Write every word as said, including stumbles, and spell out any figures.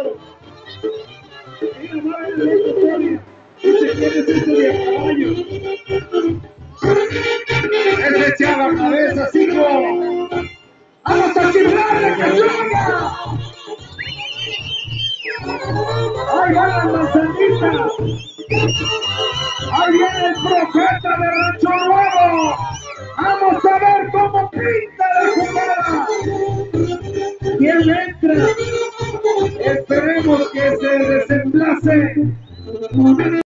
oro. Mira, no hay la historia. Dice, ¿quién es ese de a caballo? Ese echaba cabezas, hijo. ¡Vamos a chiflarle, cachorra! ¡Ahí va la manzanita! ¡Ahí viene el profeta de Rancho Nuevo! ¡Vamos a ver cómo pinta la jugada! ¿Quién entra? Esperemos que se desenlace.